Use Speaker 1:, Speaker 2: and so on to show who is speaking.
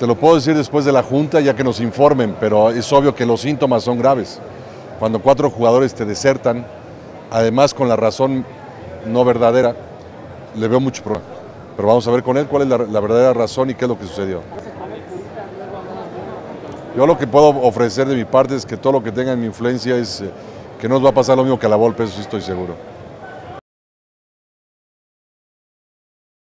Speaker 1: Te lo puedo decir después de la junta, ya que nos informen, pero es obvio que los síntomas son graves. Cuando 4 jugadores te desertan, además con la razón no verdadera, le veo mucho problema. Pero vamos a ver con él cuál es la verdadera razón y qué es lo que sucedió. Yo lo que puedo ofrecer de mi parte es que todo lo que tenga en mi influencia es que no nos va a pasar lo mismo que a la Volpe, eso sí estoy seguro.